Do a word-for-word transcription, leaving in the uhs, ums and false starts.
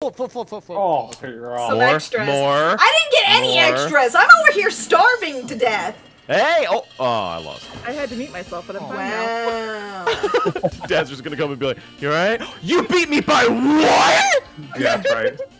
full, full, full, full, full. Oh, okay, you're off. Some More, extras. more, I didn't get any more. extras. I'm over here starving to death. Hey! Oh, oh, I lost. I had to meet myself, but I'm fine now. Wow. Dad's just gonna come and be like, "You alright? You beat me by what?" Yeah, that's right.